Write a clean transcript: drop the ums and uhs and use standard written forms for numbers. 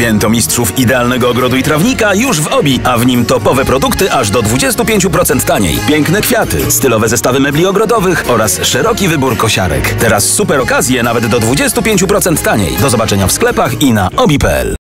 Święto mistrzów idealnego ogrodu i trawnika już w OBI, a w nim topowe produkty aż do 25% taniej. Piękne kwiaty, stylowe zestawy mebli ogrodowych oraz szeroki wybór kosiarek. Teraz super okazje nawet do 25% taniej. Do zobaczenia w sklepach i na obi.pl.